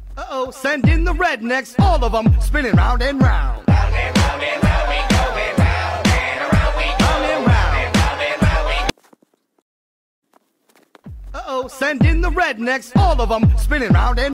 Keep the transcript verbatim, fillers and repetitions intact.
Uh-oh, send in the rednecks, all of them spinning round and round. Round and round and round we going round and around we going round and round and round we. Uh-oh, send in the rednecks, all of them spinning round and